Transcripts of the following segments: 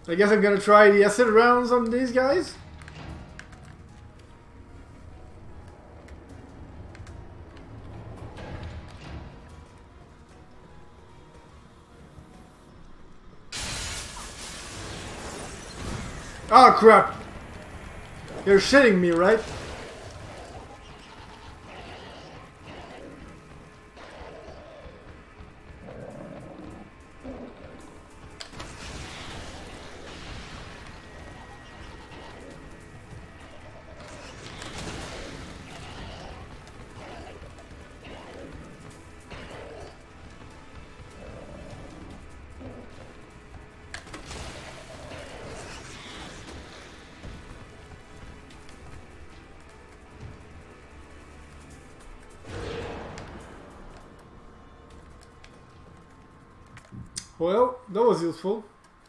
I guess I'm gonna try the acid rounds on these guys. Oh crap! You're shitting me, right? Well, that was useful.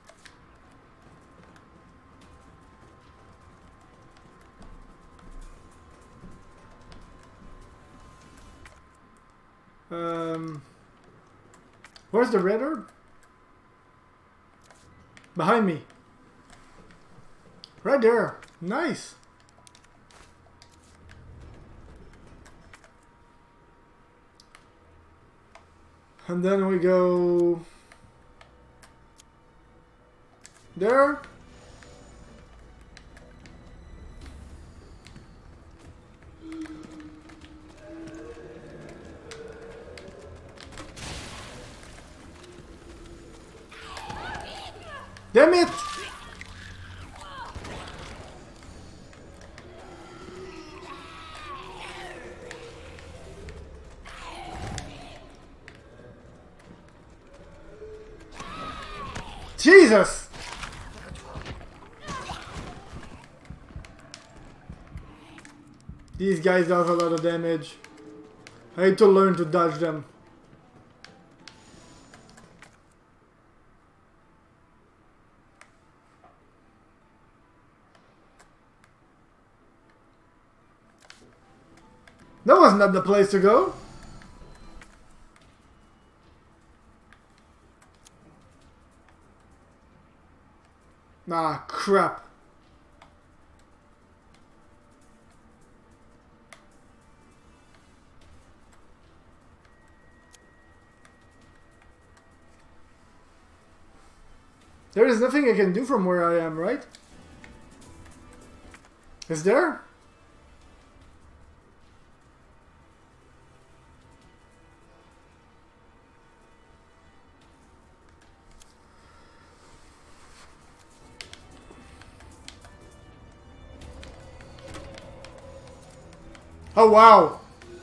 Where's the red herb? Behind me. Right there. Nice. And then we go there. Damn it! Jesus! These guys do a lot of damage. I need to learn to dodge them. That was not the place to go. Ah, crap. There is nothing I can do from where I am, right? Is there? Oh wow!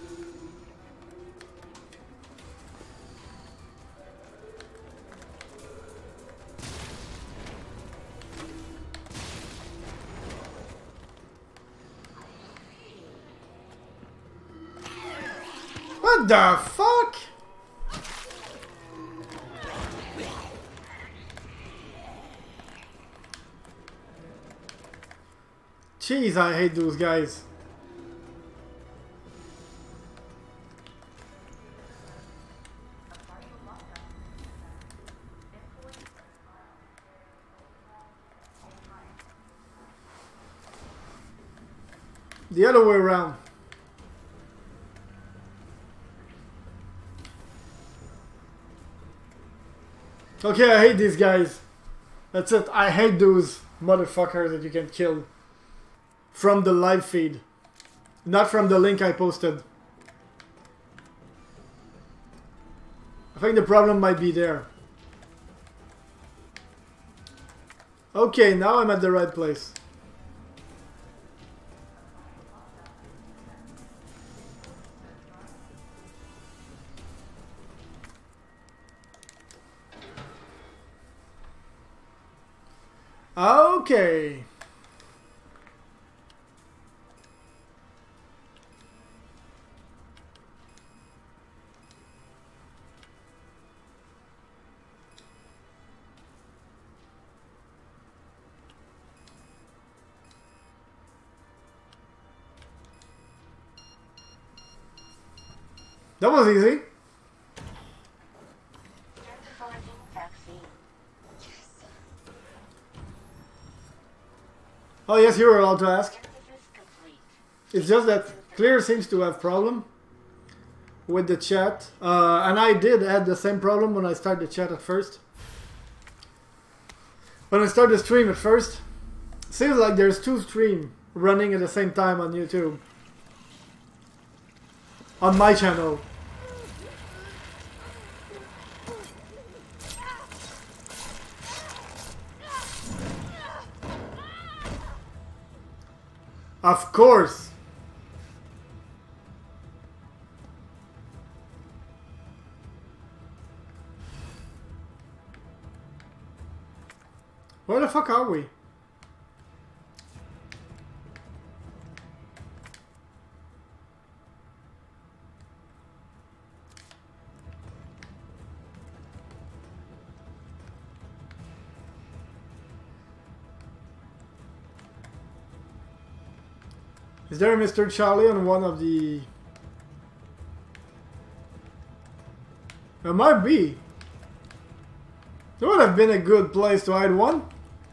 What the fuck? Jeez, I hate those guys. The other way around. Okay, I hate these guys. That's it. I hate those motherfuckers that you can kill from the live feed. Not from the link I posted. I think the problem might be there. Okay, now I'm at the right place. Okay. That was easy. Oh yes, you were allowed to ask. It's just that Clear seems to have problem with the chat. And I did have the same problem when I started the chat at first. When I started the stream at first, seems like there's 2 streams running at the same time on YouTube. On my channel. Of course. Where the fuck are we? Is there a Mr. Charlie on one of the... There might be. There would have been a good place to hide one.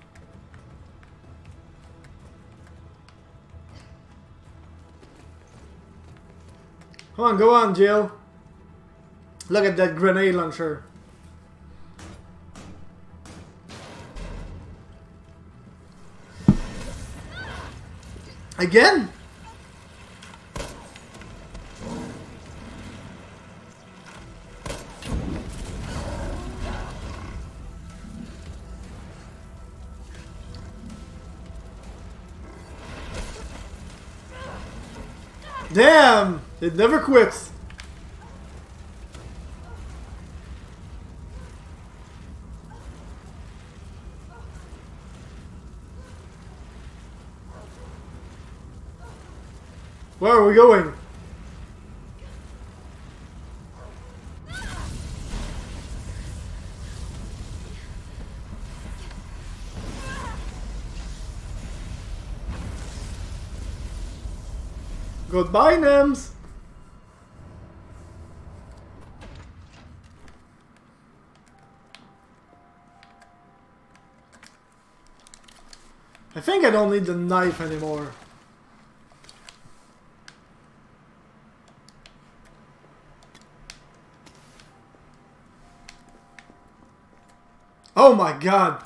Come on, go on, Jill. Look at that grenade launcher. Again? Damn! It never quits. Where are we going? Goodbye, Nems. I think I don't need the knife anymore. Oh my god.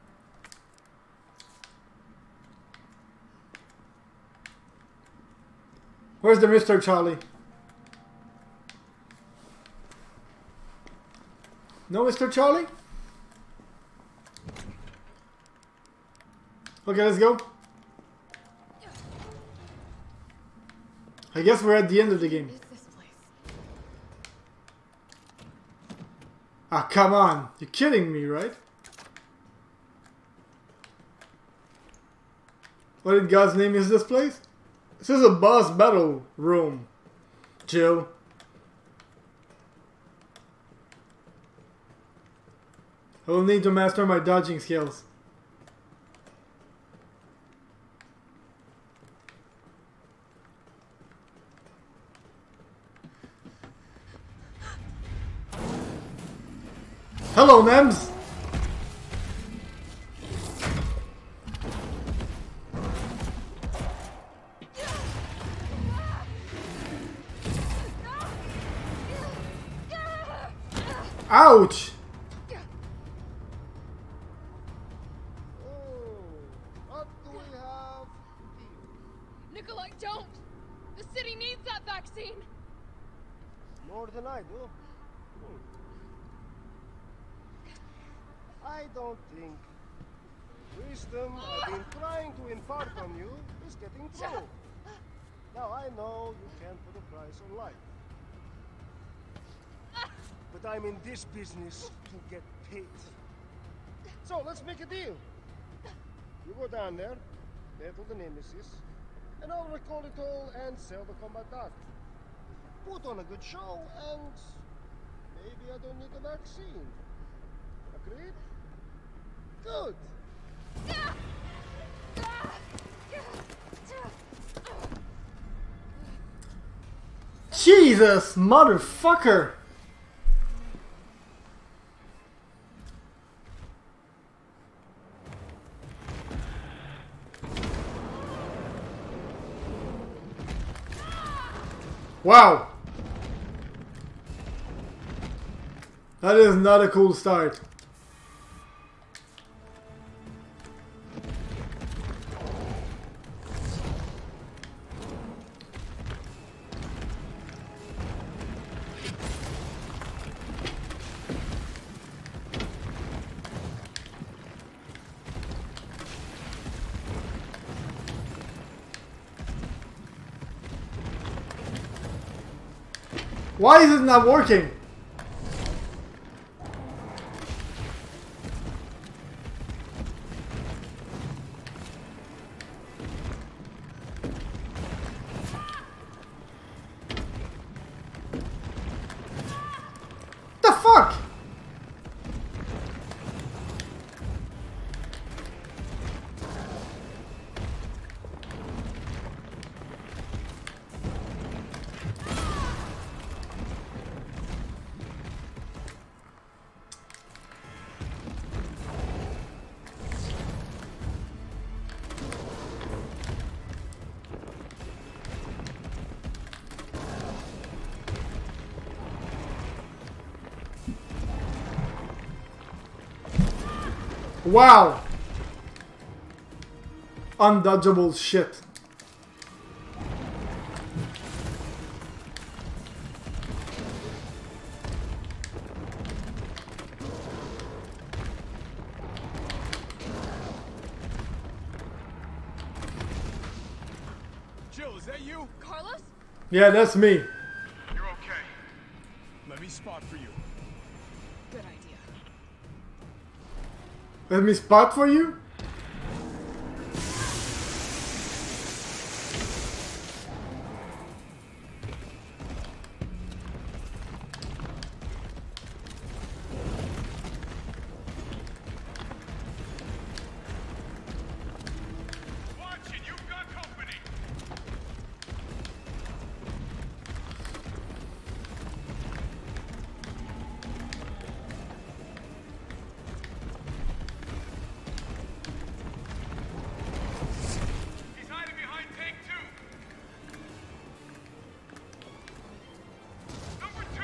Where's the Mr. Charlie? No Mr. Charlie? Okay, let's go. I guess we're at the end of the game. Ah, come on. You're kidding me, right? What in God's name is this place? This is a boss battle room. Chill. I will need to master my dodging skills. Hello, Nems! Ouch! What do we have? Nicholai, don't! The city needs that vaccine! More than I do. I don't think wisdom I've been trying to impart on you is getting through. Now I know you can't put a price on life. But I'm in this business to get paid. So let's make a deal. You go down there, battle the Nemesis, and I'll recall it all and sell the combat dart. Put on a good show, and maybe I don't need a vaccine. Agreed? Good. Jesus, motherfucker! Wow! That is not a cool start. Why is it not working? The fuck? Wow! Undodgeable shit. Jill, is that you? Carlos? Yeah, that's me. You're okay. Let me spot for you. Good idea. Let me spot for you? Watch it, you've got company. He's hiding behind tank 2. Number 2.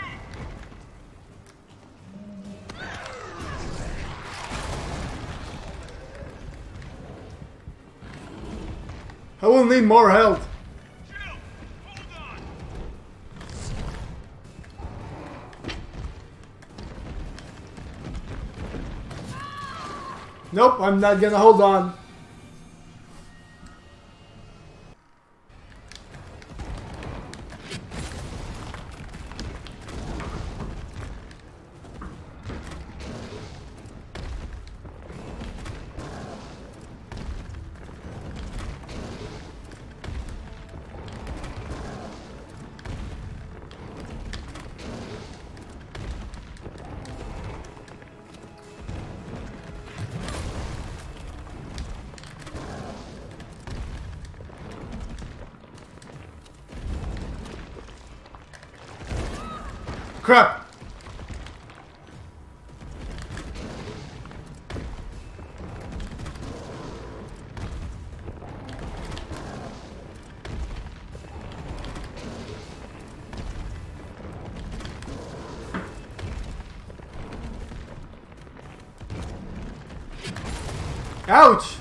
I will need more health. Jill, hold on. Nope, I'm not gonna hold on. Crap! Ouch!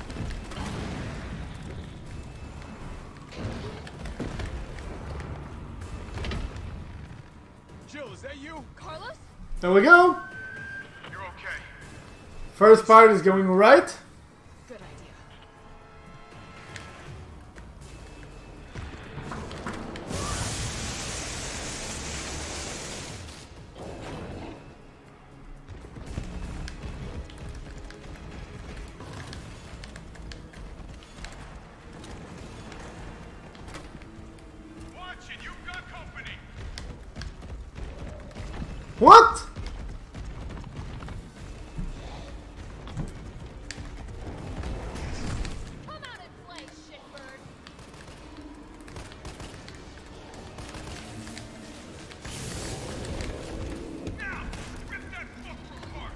Jill, is that you? Carlos? There we go! You're okay. First part is going right. Good idea. Watch it, you've got company. What? Come out and play, shitbird. Now, rip that fucker apart.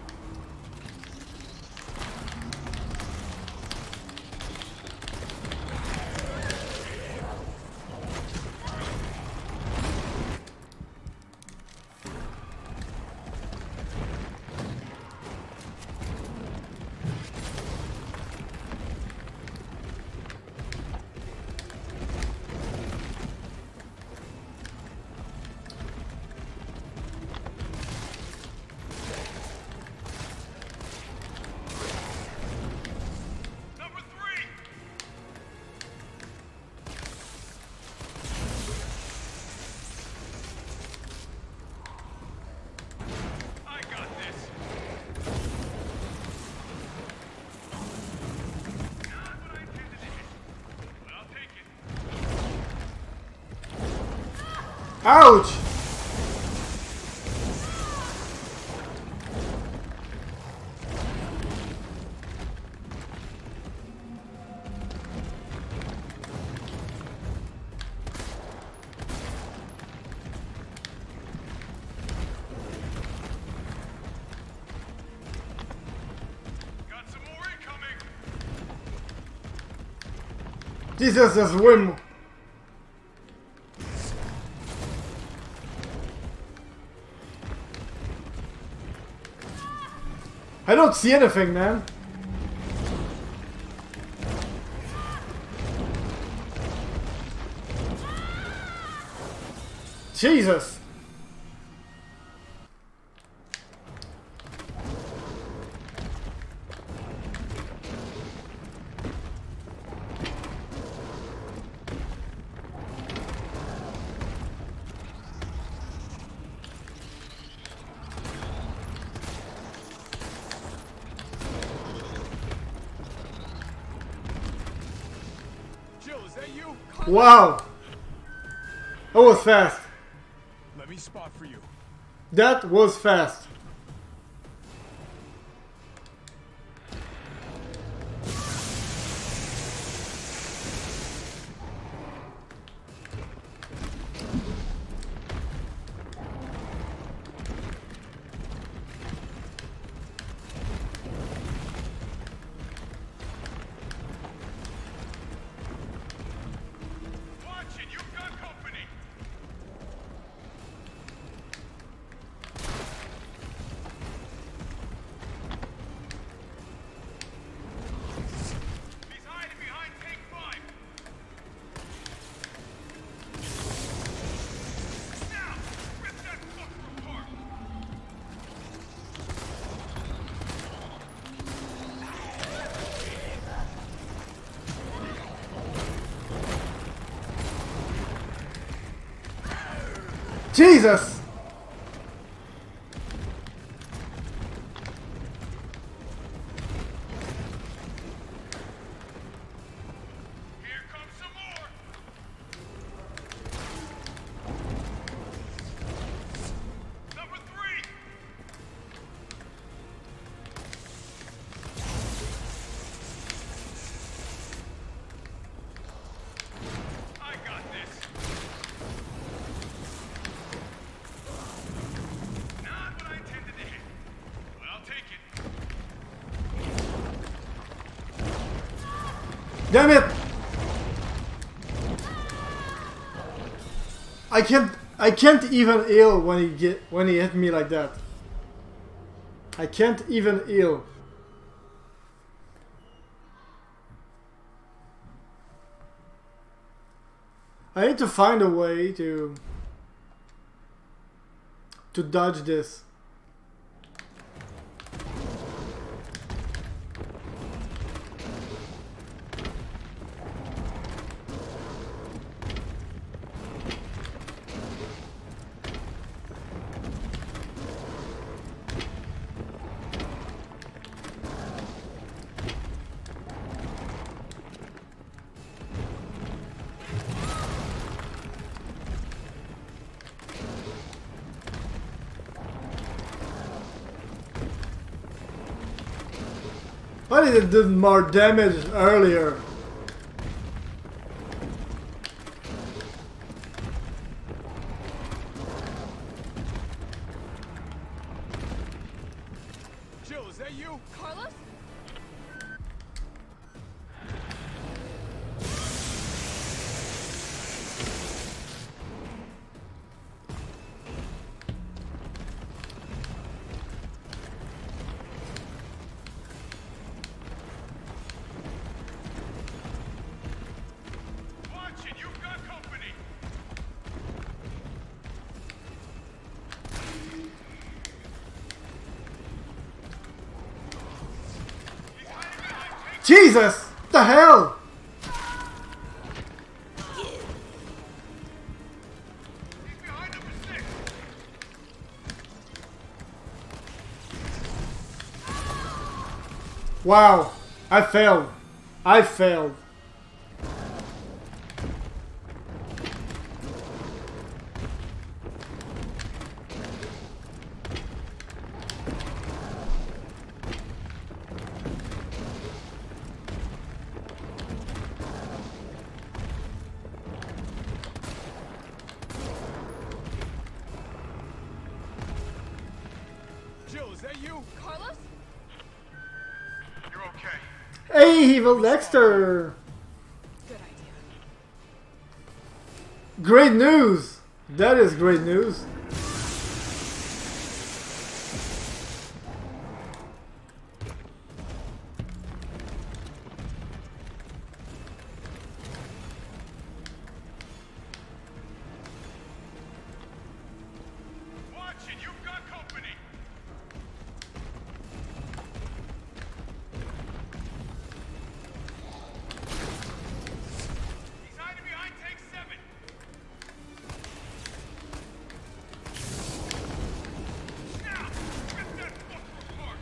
Ouch! Jesus, there's wind. I don't see anything, man. Jesus. Wow! That was fast. Let me spot for you. That was fast. Jesus! Here comes some more. Number 3. I got this. Not what I intended to hit. But I'll take it. Damn it! I can't even heal when he hit me like that. I can't even heal. I need to find a way to dodge this. Why did it do more damage earlier? Jill, is that you? Carlos? Watch it, you've got company. He's hiding behind tape. Jesus! What the hell? He's behind number 6. Wow! I failed. I failed. Jill, is that you? Carlos? You're okay. Hey, Evil Dexter! Good idea. Great news! That is great news. Watch it, you've got company. He's hiding behind tank 7. Now, rip that fucker apart.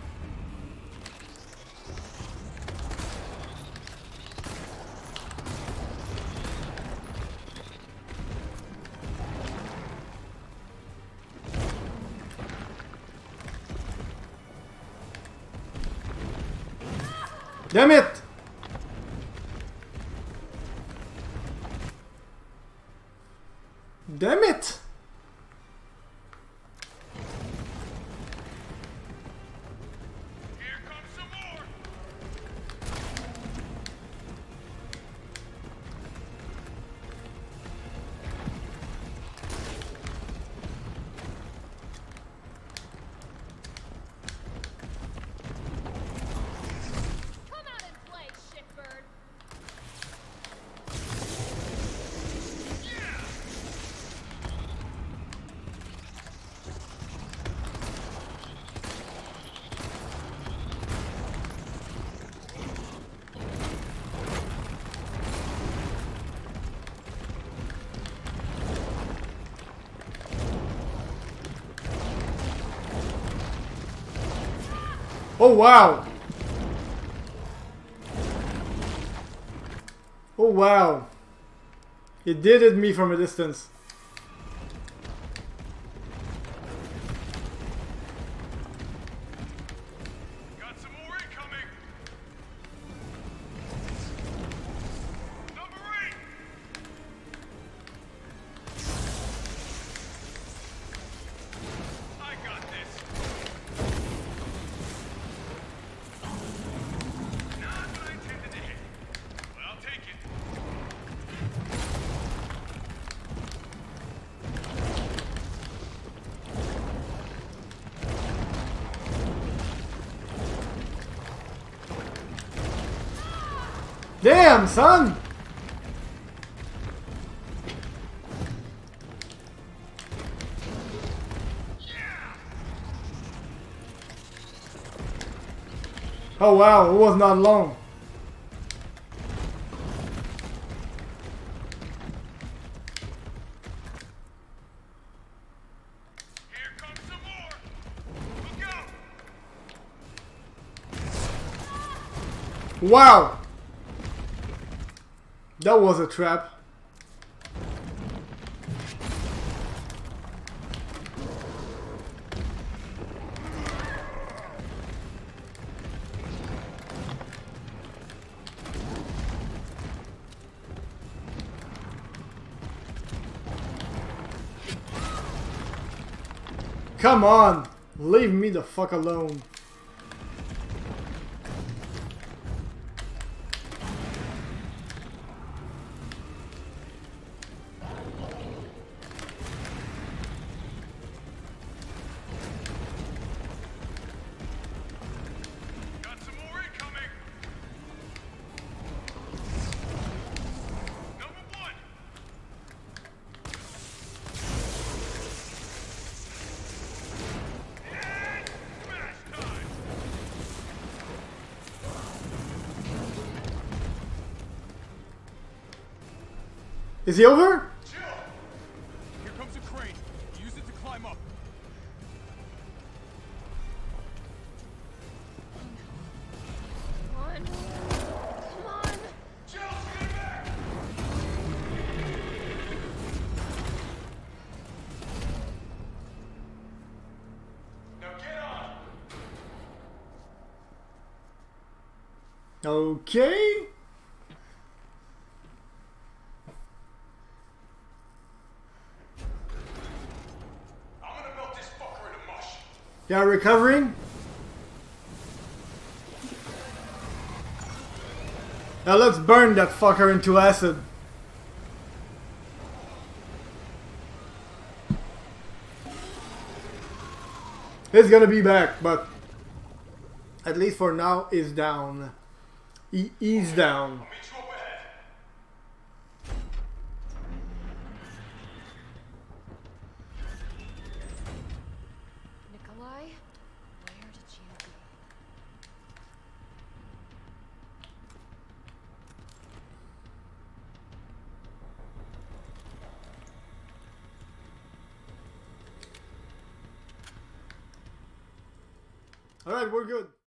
Damn it! Damn it! Here comes some more. Come out and play, shitbird. Oh wow! Oh wow! It did hit me from a distance. Got some more incoming. Number 8. I got this. Not what I intended to hit. But I'll take it. Damn, son! Oh wow, it was not long. Here comes some more. Look out. Wow! That was a trap. Come on! Leave me the fuck alone. Got some more incoming. Number 1. And smash time. Is he over? Jill. Here comes a crane. Use it to climb up. Come on. Come on. Jill, get back. Now get on. Okay. I'm gonna melt this fucker into mush. Yeah, recovering. Now let's burn that fucker into acid. He's gonna be back, but at least for now, he's down. He's down. Nicholai, where did you go? Alright, we're good.